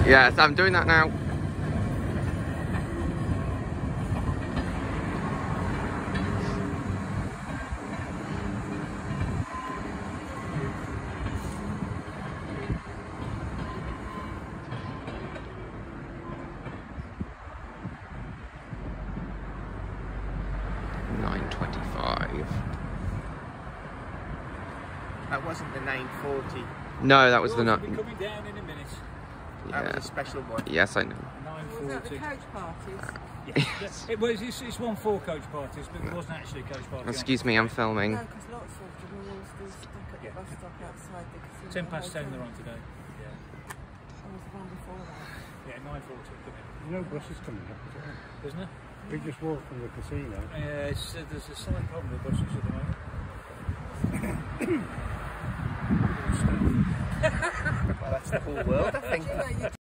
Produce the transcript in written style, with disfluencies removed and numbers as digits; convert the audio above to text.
Yes, I'm doing that now. That wasn't the 940. No, that was the We'll be coming down in a minute. That was a special one. Yes, I know. 940. Was that the coach parties? Yes. It's one for coach parties, but it wasn't actually a coach party. Excuse me, I'm filming. No, because lots of them were all still stuck at the bus stop outside the casino. 10 past 10 they're on today. Yeah. There was one before that. Yeah, 9:40 coming. No buses coming up, Isn't there? we just walked from the casino. Yeah, there's a slight problem with buses at the moment. Well, that's the whole world, I think.